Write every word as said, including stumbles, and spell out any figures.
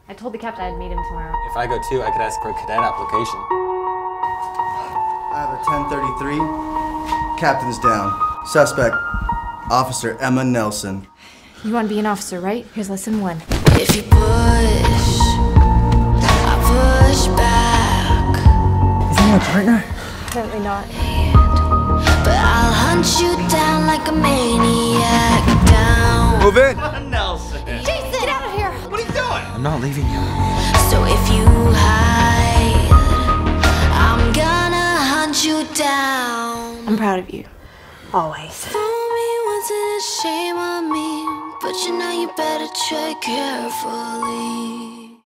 I told the captain I'd meet him tomorrow. If I go too, I could ask for a cadet application. I have a ten thirty-three. Captain's down. Suspect, Officer Emma Nelson. You want to be an officer, right? Here's lesson one. If you push, I push back. Is he my partner? Apparently not. But I'll hunt you down like a maniac down. Move in! Nelson! Jason, get out of here! What are you doing? I'm not leaving you. So if you hide, I'm gonna hunt you down. I'm proud of you. Always. Fool me once and it's shame on me, but you know you better tread carefully.